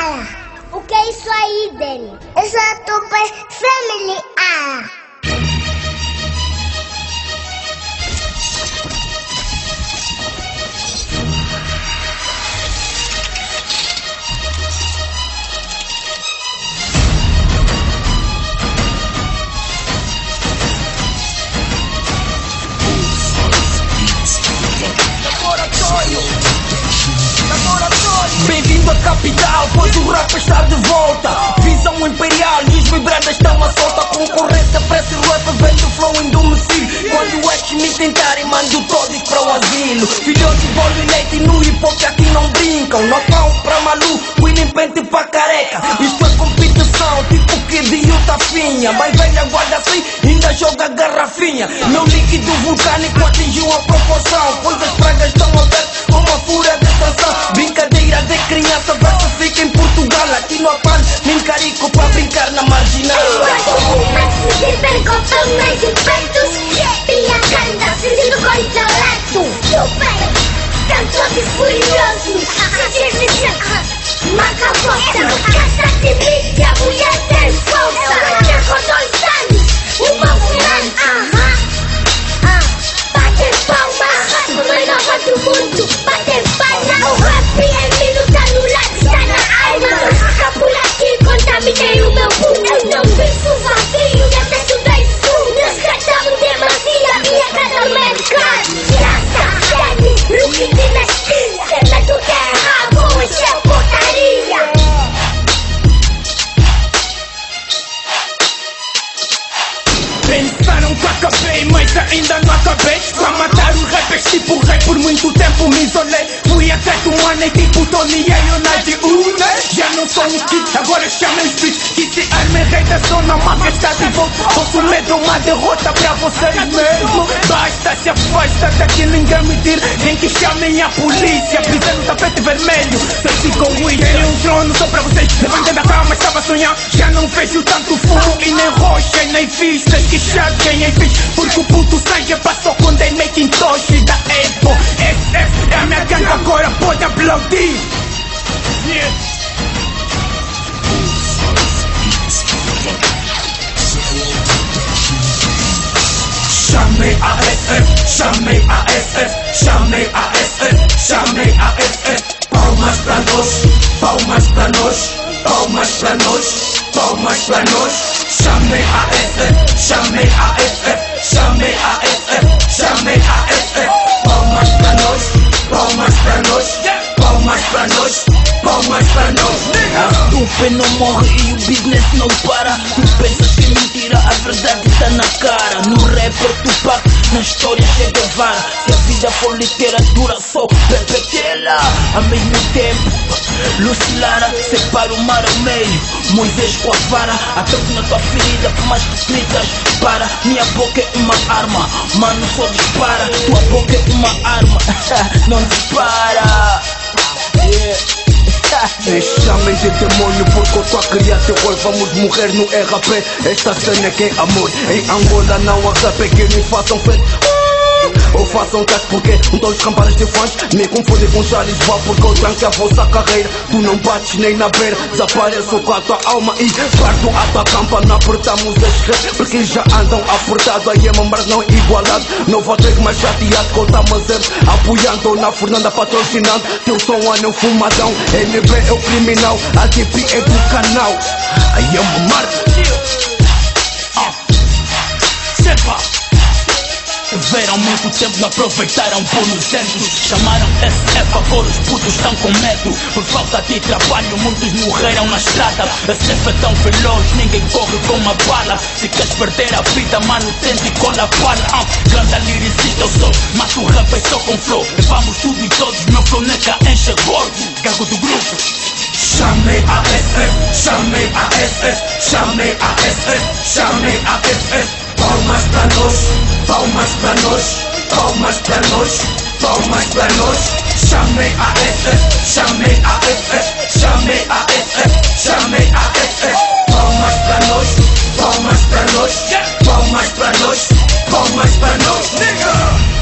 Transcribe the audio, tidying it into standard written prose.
O que é isso aí, Danny? Essa é a Super Family. Bem-vindo à capital, pois o rap está de volta. Visão imperial e os vibradas estão à solta. Concorrência parece rap, vem do flow endormecido. Quando o ex me tentarem, mando todos para o asilo. Filhotes de bolo e leite no hip hop aqui não brincam. Nocão para maluco e nem pente para careca. Isto é competição, tipo que de Utafinha. Mais velha guarda assim, ainda joga garrafinha. Meu líquido vulcânico atingiu a proporção, pois as pragas estão abertas com uma fúria de expansão. Brincadeira de criança, verso fica em Portugal. Aqui no Apano, me encarico para brincar na marginal. Enquanto se perguntam mais impetos, Piacanda sentindo contra o lado. Super, cantotes furiosos, marca a volta, casa de mídia, mulher tem força. Chegou 2 anos, uma mudança. Bate palma, uma nova do mundo, bate palma. O rap é minuto anulado, está na alma. Por aqui contaminei o meu mundo. Eu não vivo vazio, detesto bem fundo. Resgatamos demasia e a cada mercado. Graça, Danny, Luke dinastia. Cena do terra, isso é portaria. Pensaram que acabei, mas ainda não acabei. Pra matar os rappers tipo rei, por muito tempo me isolei. Fui até um ano e tipo Tony e Leonardo Une. Já não sou um kid, agora chamem os beats. Que se armem rei da zona, máfia está de volta. Posso medo uma derrota pra vocês mesmo. Basta, se afasta daqui, ninguém me tira. Nem que chamem a polícia, pisando no tapete vermelho. Senti com isso, tem um trono só pra vocês. Levantei da cama, estava a sonhar. Já não vejo tanto fumo e nem rocha e nem vistas. Que chateiem em fixe, porque o puto sangue passou quando é Macintosh da Apple. SS é a minha gangue, agora pode aplaudir. Yeah. Chamei a SF, chamei a SF, chamei a SF, chamei a SF. Palmas pra nós, palmas pra nós, palmas pra nós, palmas pra nós. Chamei a SF, chamei a SF, chamei a SF, chamei a SF. Palmas pra nós, palmas pra nós, palmas pra nós, palmas pra nós. A stupid não morre e o business não para. Tu pensas que mentira, a verdade está na cara. No rapper Tupac, na história Che Guevara. Se a vida for literatura, sou Pepe Tela. Ao mesmo tempo, Lucilara separa o mar ao meio. Moisés com a vara, a toque na tua ferida, por mais que gritas, para. Minha boca é uma arma, mano, só dispara. Tua boca é uma arma, não dispara. Yeah. Me chamem de demônio porque eu tô a criar terror. Vamos morrer no RAP, esta cena é que é amor. Em Angola não há rap, que me façam feito ou façam caso porque todos os campanas de fãs me confundem com Charles Vá, porque eu tranquei a vossa carreira. Tu não bates nem na beira, desapareço com a tua alma e parto a tua campa. Não apertamos as redes porque já andam apertado. Aí é mas não igualado, não vou ter mais chateado com o Tamazer apoiando na Fernanda patrocinando. Teu som é no fumadão, NB é o criminal, a TP é do canal. Aí é uma marca. Sepa. Tiveram muito tempo, não aproveitaram por nos centros. Chamaram SF, agora os putos estão com medo. Por falta de trabalho, muitos morreram na estrada. SF é tão veloz, ninguém corre com uma bala. Se queres perder a vida, mano, tente com a bala. Grande lyricista eu sou, mas o rap é só com flow. Levamos tudo e todos, meu flow nega enche gordo. Gago do grupo. Chamei a SF, chamei a SF, chamei a SF, chamei a SF. Palmas pra nós, palmas pra nós, palmas pra nós, palmas pra nós. Chamei a SF, chamei a SF, chamei a SF, chamei a SF. Palmas pra nós, palmas pra nós, palmas pra nós, palmas pra nós, nigga.